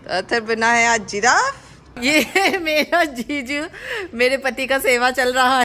अथर बना है आज जिराफ। ये मेरा जीजू, मेरे पति का सेवा चल रहा है।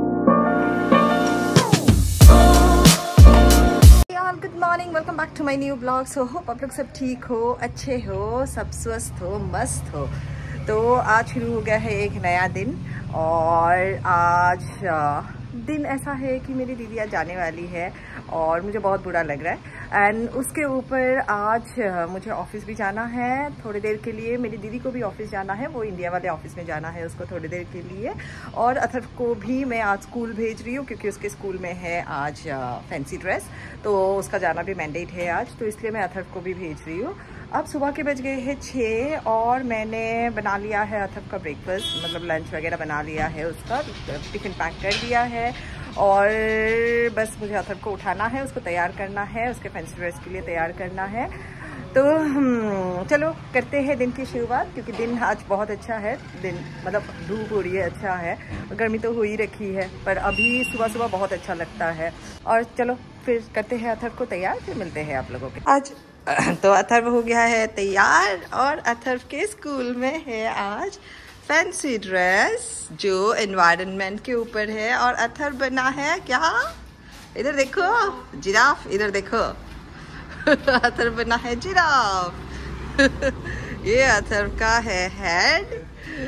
Good morning, welcome back to my new blog. So hope आप लोग सब ठीक हो, अच्छे हो, सब स्वस्थ हो, मस्त हो। तो आज शुरू हो गया है एक नया दिन और आज दिन ऐसा है कि मेरी दीदी आज जाने वाली है और मुझे बहुत बुरा लग रहा है। एंड उसके ऊपर आज मुझे ऑफिस भी जाना है थोड़ी देर के लिए। मेरी दीदी को भी ऑफिस जाना है, वो इंडिया वाले ऑफिस में जाना है उसको थोड़ी देर के लिए। और अथर्व को भी मैं आज स्कूल भेज रही हूँ क्योंकि उसके स्कूल में है आज फैंसी ड्रेस, तो उसका जाना भी मैंडेट है आज, तो इसलिए मैं अथर्व को भी भेज रही हूँ। अब सुबह के बज गए हैं 6 और मैंने बना लिया है अथर्व का ब्रेकफास्ट, मतलब लंच वगैरह बना लिया है, उसका टिफ़िन पैक कर दिया है। और बस मुझे अथर्व को उठाना है, उसको तैयार करना है, उसके फैंसी ड्रेस के लिए तैयार करना है। तो चलो करते हैं दिन की शुरुआत, क्योंकि दिन आज बहुत अच्छा है। दिन मतलब धूप हो रही है, अच्छा है, गर्मी तो हो ही रखी है पर अभी सुबह सुबह बहुत अच्छा लगता है। और चलो फिर करते हैं अथर्व को तैयार, फिर मिलते हैं आप लोगों के आज। तो अथर्व हो गया है तैयार और अथर्व के स्कूल में है आज फैंसी ड्रेस जो एनवायरनमेंट के ऊपर है। और अथर्व बना है क्या, इधर देखो जिराफ, इधर देखो अथर्व बना है जिराफ। ये अथर्व का है हेड।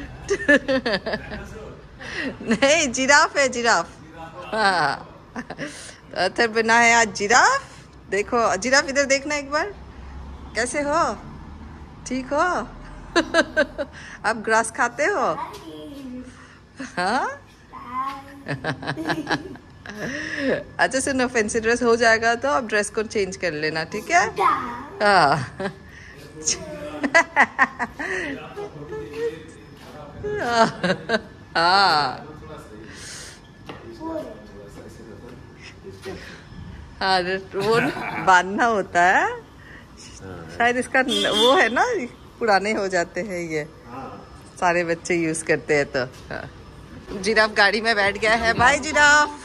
नहीं जिराफ है, जिराफ। हाँ तो अथर्व बना है आज जिराफ। देखो जिराफ, इधर देखना एक बार, कैसे हो, ठीक हो? आप ग्रास खाते हो? हाँ अच्छा सुनो, फैंसी ड्रेस हो जाएगा तो आप ड्रेस को चेंज कर लेना, ठीक है? हाँ हाँ वो बांधना होता है शायद, इसका वो है ना, पुराने हो जाते हैं ये, सारे बच्चे यूज करते हैं। तो हाँ। जिराफ गाड़ी में बैठ गया है, बाय जिराफ।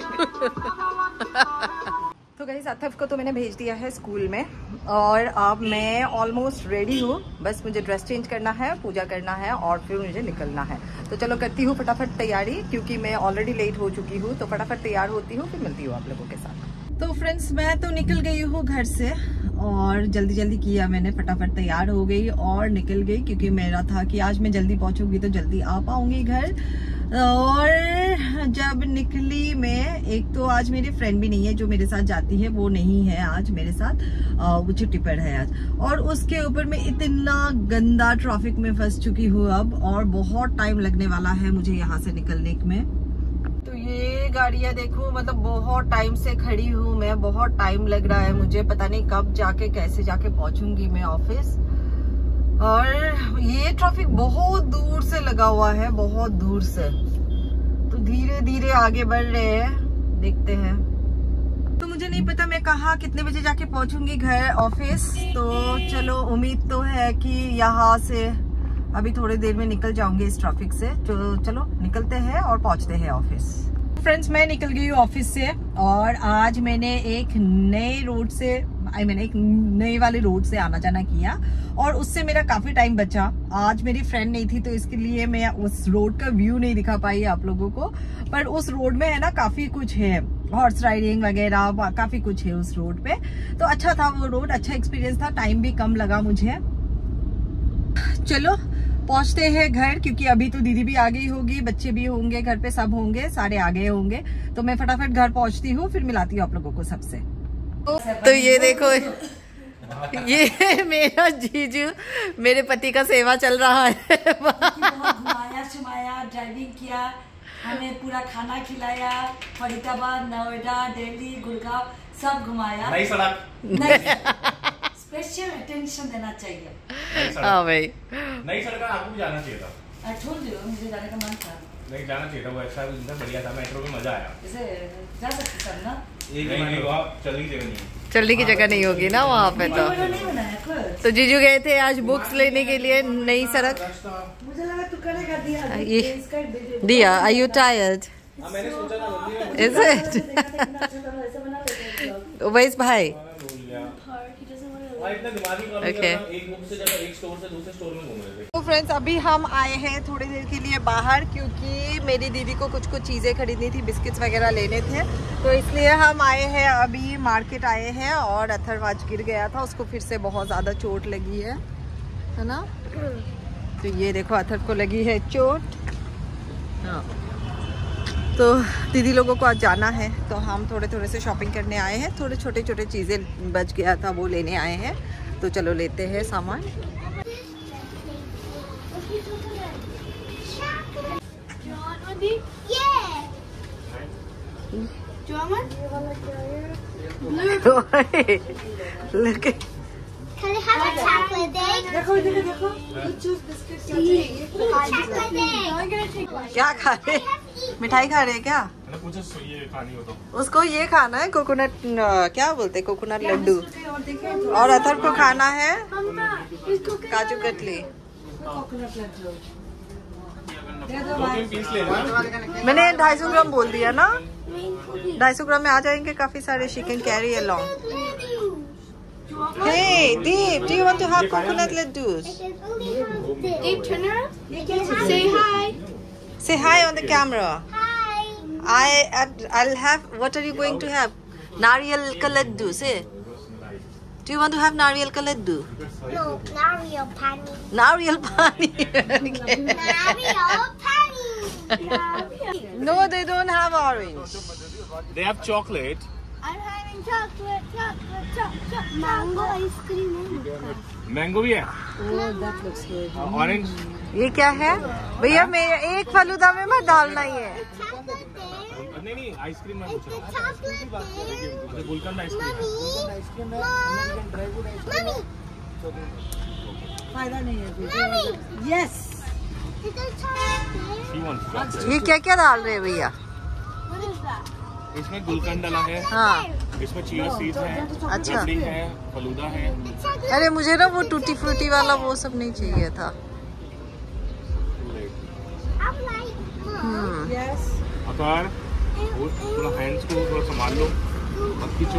तो गाइस अथर्व को तो मैंने भेज दिया है स्कूल में और अब मैं ऑलमोस्ट रेडी हूँ। बस मुझे ड्रेस चेंज करना है, पूजा करना है और फिर मुझे निकलना है। तो चलो करती हूँ फटाफट तैयारी, क्योंकि मैं ऑलरेडी लेट हो चुकी हूँ। तो फटाफट तैयार होती हूँ, फिर मिलती हूँ आप लोगों के साथ। तो फ्रेंड्स मैं तो निकल गई हूँ घर से और जल्दी जल्दी किया मैंने, फटाफट तैयार हो गई और निकल गई, क्योंकि मेरा था कि आज मैं जल्दी पहुंचूंगी तो जल्दी आ पाऊंगी घर। और जब निकली मैं, एक तो आज मेरी फ्रेंड भी नहीं है जो मेरे साथ जाती है, वो नहीं है आज मेरे साथ, वो छुट्टी पर है आज। और उसके ऊपर मैं इतना गंदा ट्रैफिक में फंस चुकी हूँ अब, और बहुत टाइम लगने वाला है मुझे यहाँ से निकलने में। तो ये गाड़ियां देखो, मतलब बहुत टाइम से खड़ी हूँ मैं, बहुत टाइम लग रहा है मुझे, पता नहीं कब जाके कैसे जाके पहुंचूंगी मैं ऑफिस। और ये ट्रैफिक बहुत दूर से लगा हुआ है, बहुत दूर से। तो धीरे धीरे आगे बढ़ रहे हैं, देखते हैं। तो मुझे नहीं पता मैं कहाँ कितने बजे जाके पहुंचूंगी घर, ऑफिस। तो चलो उम्मीद तो है कि यहाँ से अभी थोड़ी देर में निकल जाऊंगी इस ट्रैफिक से। तो चलो निकलते हैं और पहुंचते हैं ऑफिस। फ्रेंड्स मैं निकल गई हूँ ऑफिस से और आज मैंने एक नए रोड से, एक नए वाले रोड से आना जाना किया और उससे मेरा काफी टाइम बचा। आज मेरी फ्रेंड नहीं थी तो इसके लिए मैं उस रोड का व्यू नहीं दिखा पाई आप लोगों को, पर उस रोड में है ना काफी कुछ है, हॉर्स राइडिंग वगैरह काफी कुछ है उस रोड पे। तो अच्छा था वो रोड, अच्छा एक्सपीरियंस था, टाइम भी कम लगा मुझे। चलो पहुंचते हैं घर, क्योंकि अभी तो दीदी भी आ गई होगी, बच्चे भी होंगे घर पे, सब होंगे, सारे आ गए होंगे। तो मैं फटाफट घर पहुंचती हूँ, फिर मिलाती हूँ आप लोगों को सबसे। तो ये देखो, ये मेरा जीजू, मेरे पति का सेवा चल रहा है। घुमाया सुमाया, ड्राइविंग किया, हमें पूरा खाना खिलाया, फरीदाबाद, नोएडा, दिल्ली, गुड़गांव सब घुमाया। नई सड़क स्पेशल अटेंशन देना चाहिए। हाँ भाई, नई सड़क आपको भी जाना चाहिए था। मुझे जाने का मन था, नहीं जाना चाहिए था, वो ऐसा बढ़िया था, मेट्रो में मजा आया। जैसे जा सकते सर ना, नहीं वहाँ चलने की जगह नहीं है, चलने की जगह नहीं होगी ना वहाँ पे। तो जीजू गए थे आज बुक्स लेने के लिए नई सड़क। मुझे लगा तू करेगा, दिया आर यू टायर्ड? मैंने सोचा था इज इट? वैस भाई इतना दिमागी काम नहीं करना, एक बुक से जगह एक स्टोर से दूसरे स्टोर में घूम रहे थे। तो फ्रेंड्स अभी हम आए हैं थोड़ी देर के लिए बाहर, क्योंकि मेरी दीदी को कुछ चीज़ें खरीदनी थी, बिस्किट्स वगैरह लेने थे, तो इसलिए हम आए हैं अभी मार्केट आए हैं। और अथर्व आज गिर गया था, उसको फिर से बहुत ज़्यादा चोट लगी है ना। तो ये देखो अथर्व को लगी है चोट। हाँ, तो दीदी लोगों को आज जाना है, तो हम थोड़े से शॉपिंग करने आए हैं। थोड़े छोटे चीज़ें बच गया था वो लेने आए हैं, तो चलो लेते हैं सामान। क्या खा रहे? मिठाई खा रहे हैं क्या? ये खानी हो तो उसको ये खाना है कोकोनट, क्या बोलते हैं, कोकोनट लड्डू। और अथर्व को खाना है काजू कतली। मैंने 250 ग्राम बोल दिया ना, 250 ग्राम में आ जाएंगे काफी सारे। She can carry along. Hey, Deep, do you want to have coconut laddus? Deep, turn around. Say hi. Say hi on the camera. Hi. I'll have. What are you going to have? Nariyal ka laddu. Say. Do you want to have nariyal ka laddu? No, Nariyal Pani. Nariyal pani. Nariyal Pani. No, they don't have orange. They have chocolate. I'm having chocolate. Mango ice cream. Mango भी है। Oh, that looks good. Orange. ये क्या है भैया? मेरे एक फलूदा में मत डालना ये। नहीं आइसक्रीम में It's a chocolate there. Gulkand ice cream. Mommy. फायदा नहीं है। Mommy. Yes. It's a chocolate there. ये क्या क्या डाल रहे हैं भैया? What is that? इसमें गुलकंद डाला है, हाँ, इसमें चिया सीड्स है, अच्छा। रबड़ी है, फलूदा है। It's chocolate. अरे मुझे ना वो टूटी फ्रूटी वाला वो सब नहीं चाहिए था। I'm like, Mom. Yes. आकार थोड़ा हैंड्स को थोड़ा संभाल लो, मत खींचो।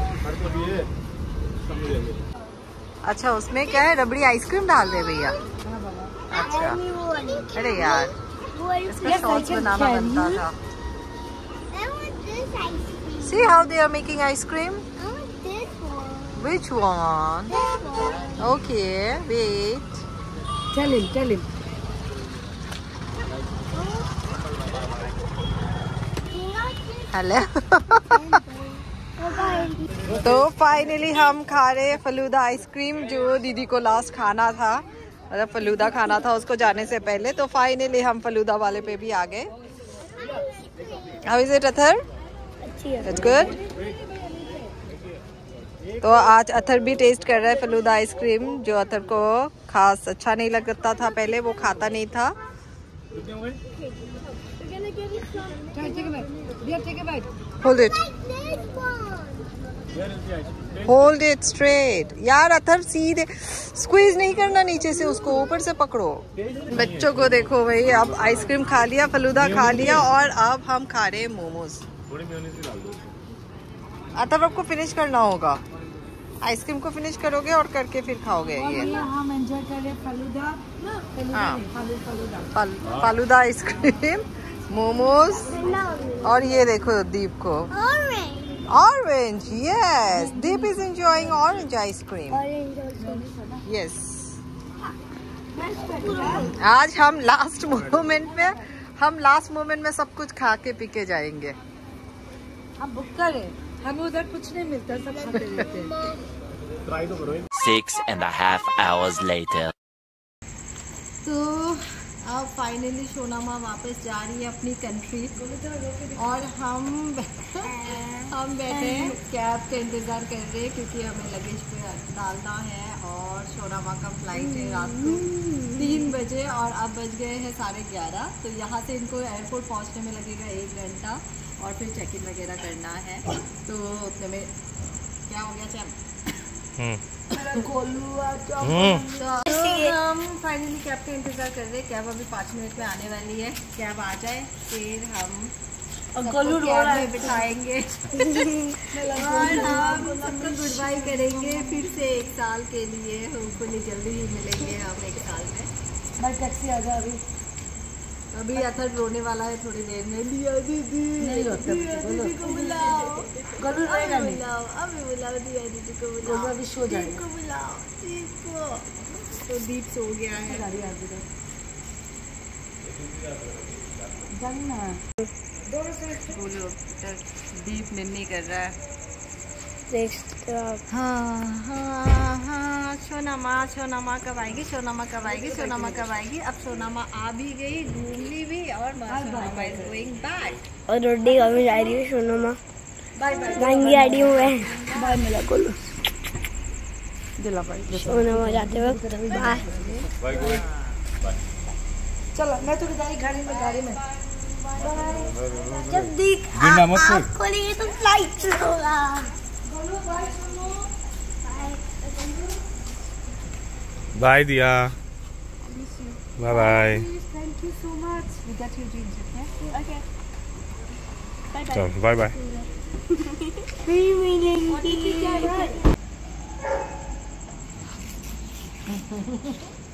अच्छा, उसमें क्या है? रबड़ी आइसक्रीम डाल रहे भैया? अच्छा, अरे यार इसका सॉस बनाना बनता था। I want this ice cream. See how they are making ice cream? I want this one. Which one? This one. Okay, wait. Tell him. Hello. Bye-bye. तो फाइनली हम खा रहे फलूदा आइसक्रीम, जो दीदी को लास्ट खाना था, मतलब फलूदा खाना था उसको जाने से पहले। तो फाइनली हम फलूदा वाले पे भी आ गए। How is it, Athar? It's good. तो आज अथर भी टेस्ट कर रहा है फलूदा आइसक्रीम, जो अथर को खास अच्छा नहीं लगता था पहले, वो खाता नहीं था। Hold it. Hold it straight. यार अथर सीधे स्क्वीज नहीं करना नीचे से, उसको ऊपर से पकड़ो। बच्चों को देखो भाई, अब आइसक्रीम खा लिया, फलूदा खा लिया, और अब हम खा रहे हैं मोमोज। अथर आपको फिनिश करना होगा, आइसक्रीम को फिनिश करोगे और करके फिर खाओगे ये। हम एंजॉय करें फलूदा। हाँ, फालूदा आइसक्रीम, मोमोज, और ये देखो दीप को Orange. Orange. Yes, Deep is enjoying orange ice cream. Orange also. Yes, आज हम लास्ट मोमेंट में सब कुछ खा के पी के जाएंगे। हम बुक करें, हमें उधर कुछ नहीं मिलता, सब खाते रहते हैं। 6.5 hours later. तो अब फाइनली सोनामा वापस जा रही है अपनी कंट्री, और हम बैठे कैब का इंतज़ार कर रहे हैं, क्योंकि हमें लगेज पे डालना है। और सोनामा का फ्लाइट है रात को 3 बजे, और अब बज गए हैं 11:30। तो यहाँ से इनको एयरपोर्ट पहुँचने में लगेगा 1 घंटा, और फिर चेक इन वगैरह करना है। तो उतने में क्या हो गया चैम? तो हम फाइनली कैब का इंतज़ार कर रहे हैं। कैब अभी 5 मिनट में आने वाली है। कैब आ जाए फिर हम और गोलू रो रहा है, बिठाएंगे और हम सबको गुड बाय करेंगे फिर से 1 साल के लिए। होपफुली जल्दी ही मिलेंगे हम 1 साल में। भाई टैक्सी आ जा अभी अथर रोने वाला है थोड़ी देर में। लिया दीदी नहीं रोता दीदी को बुलाओ, गोलू रोएगा नहीं, बुलाओ अभी बुलाओ, दिया दीदी को गोलू बुलाओ, अभी सो जाएगा। दीप को बुलाओ, दीप को। तो दीप सो गया है। गाड़ी आ गई जाना बोलो दीप निन्नी कर रहा है। हाँ हाँ हाँ सोनामा, सोनामा कब आएगी, सोनामा कब आएगी, सोनामा कब आएगी। अब सोनामा आ भी गई, घूम ली भी और सोनामा इज गोइंग बैक। और रोटी कभी जा रही है सोनामा, बाय बाय महंगी आ रही हूँ मैं। बाय मेरा गोलू। दिला भाई सोनामा जाते वक्त बाय। चलो मैं तो जाई गाड़ी में जब देख आपको लिए तो फ्लाइट होगा। बाय दिया, bye bye. Thank you so much. We get you jeans, okay bye bye. चल बाय बाय। फिर मिलेंगे।